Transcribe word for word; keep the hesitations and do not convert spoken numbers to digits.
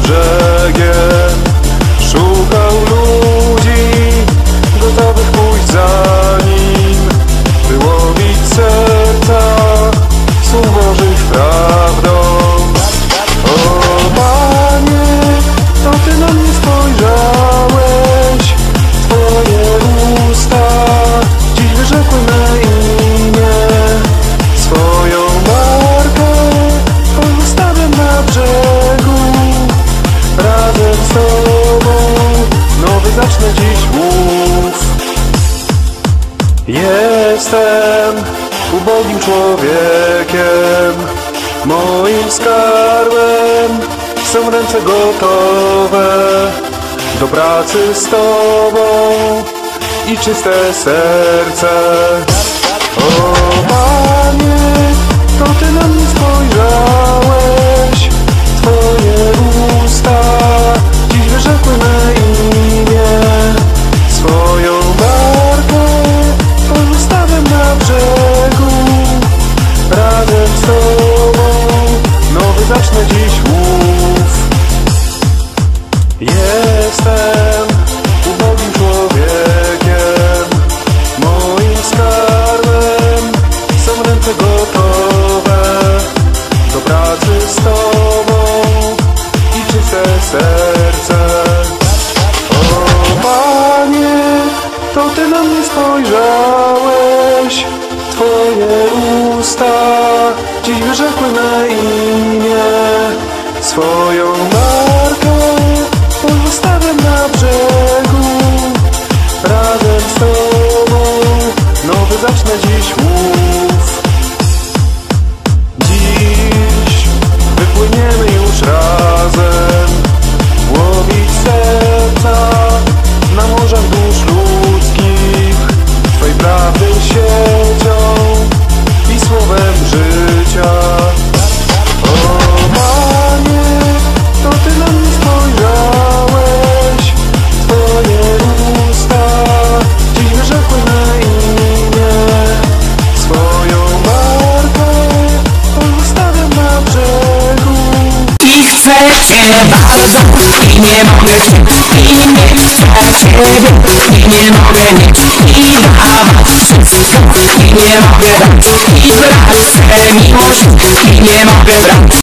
brzegiem. Szukał ludzi gotowych pójść za nim, by łowić serca słów Bożych prawdą. O Panie, to Ty na mnie spojrzałeś, Twoje usta dziś wyrzekły me imię. Swoją markę pozostawiam na brzegu, razem z Tobą nowy zacznę dziś łów. Jestem ubogim człowiekiem, moim skarbem są ręce gotowe do pracy z Tobą i czyste serce. O Panie, to Ty na mnie spojrzałeś, Twoje usta dziś wyrzekły me imię. Swoją markę pozostawiam na brzegu, razem z Tobą nowy zacznę dziś łów. Jestem ubogim człowiekiem, moim skarbem są ręce gotowe do pracy z Tobą i czyste serce. O Panie, to Ty na mnie spojrzałeś, Twoje usta dziś wyrzekły me imię. Swoją markę pozostawiam na brzegu, razem z Tobą nowy zacznę dziś łów. Dziś wypłyniemy już razem, łowić serca na morzach dusz ludzkich, Twej prawdy siecią i słowem życia. O Panie, to Ty na mnie spojrzałeś, Twoje usta dziś wyrzekły me imię. Swoją markę pozostawiam na brzegu I chcę Cię bardzo i nie mogę Cię, i nie chcę Ciebie i nie mogę mieć, i dawać wszystko i nie mogę dać, i brać chcę miłość i nie mogę brać.